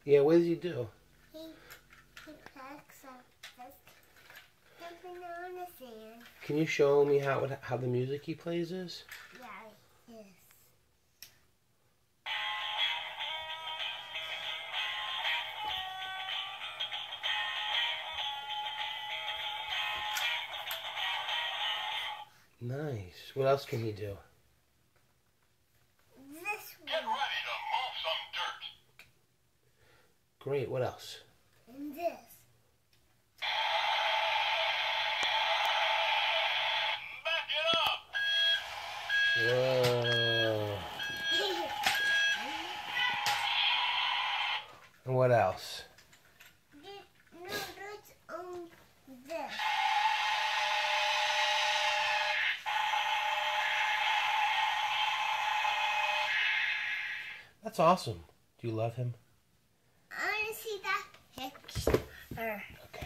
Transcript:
Yeah, what does he do? He picks up something on the sand. Can you show me how the music he plays is? Yeah, yes. Nice. What else can he do? This Get one. ready to move some dirt. Great. What else? And this. Back it up. Whoa. And what else? No, that's this. That's awesome. Do you love him? I want to see that picture. Okay.